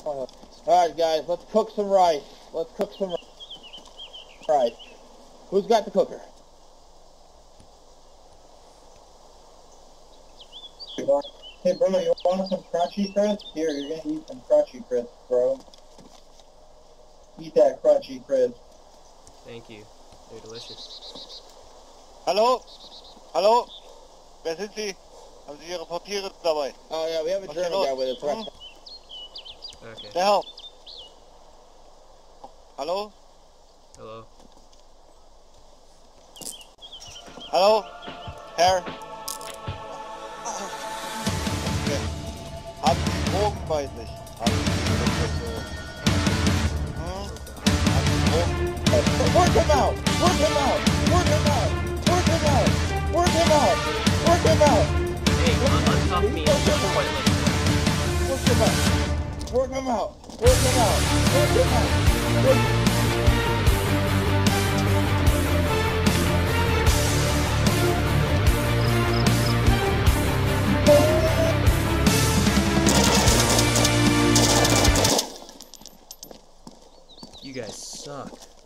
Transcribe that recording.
Alright guys, let's cook some rice. Let's cook some rice. Who's got the cooker? Hey bro, you want some crunchy crisp? Here, you're gonna eat some crunchy crisp, bro. Eat that crunchy crisp. Thank you. They're delicious. Hallo? Hallo? Wer sind Sie? Haben Sie Ihre Papiere dabei? Oh yeah, we have a German guy with us, right? Okay. Der Herr. Hallo? Hello. Hallo? Herr? Okay. Haben Sie Drogen bei sich? Haben Sie Drogen? Work him out! Work him out! Work him out! Work him out! Work him out! Work him out! Hey, uncuff me and just point it like Work him out! Work him out! Work him out! Work him out! You guys suck.